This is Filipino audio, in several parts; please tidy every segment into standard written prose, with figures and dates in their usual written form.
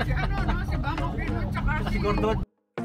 Si ano, no? Si Bamo Pino, tsaka si Gordon.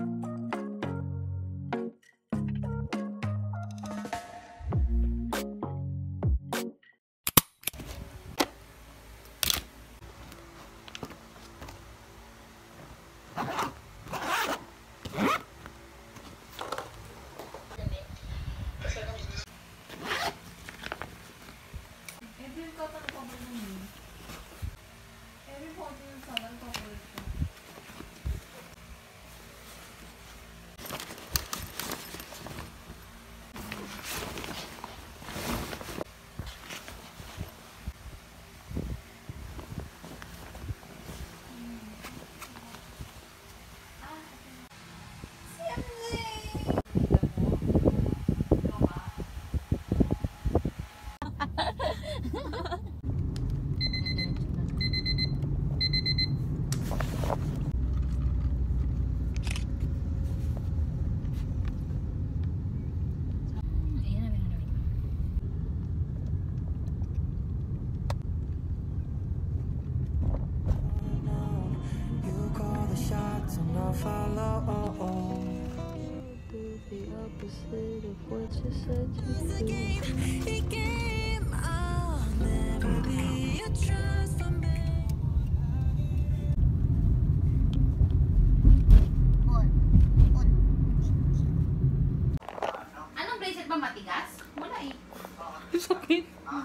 Anong bracelet ba matigas? Wala eh. Sakit.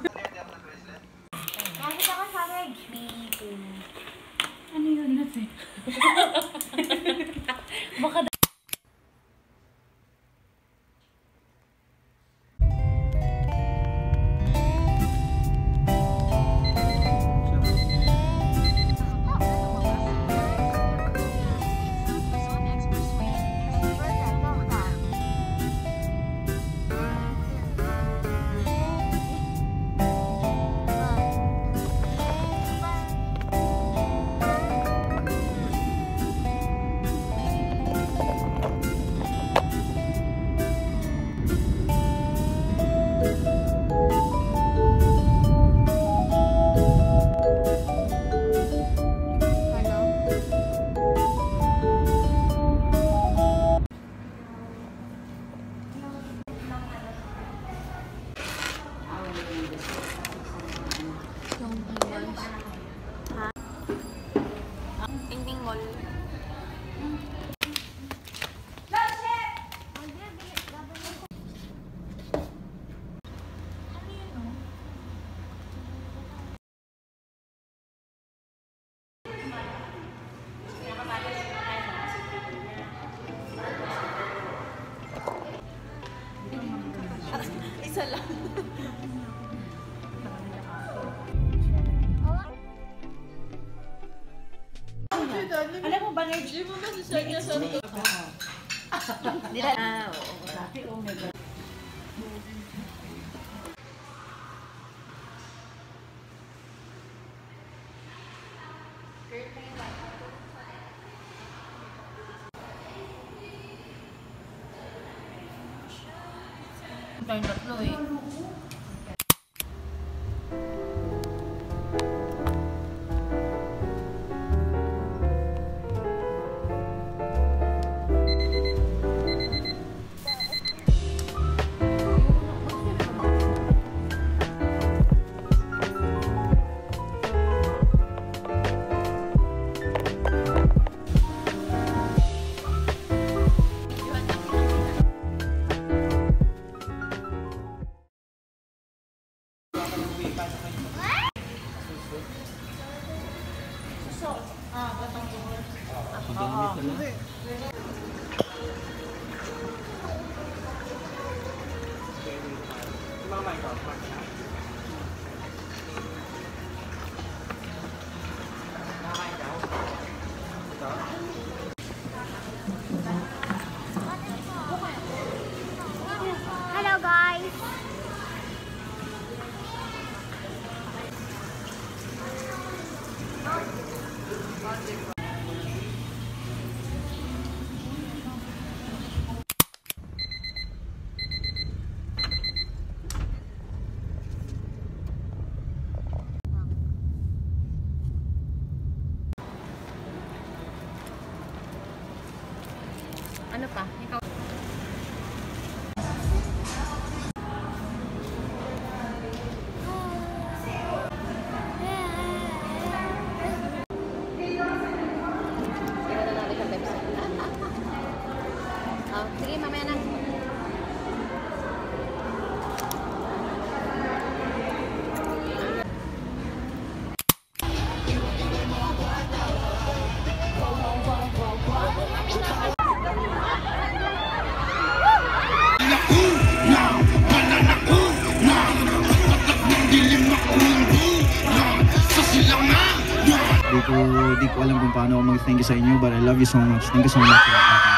Kahit ako sa akin. Ano yun natin? Baka isa lang. Alam mo ba, Reggie mo ba si Sonia sa ito? Ah, oo. Dati, oh my God. Tayong tatlo eh. Hello guys. Ano pa? Ikaw. Sige, mamaya na. Di ko alam kung paano ako mag-thank you sa inyo, but I love you so much. Thank you so much.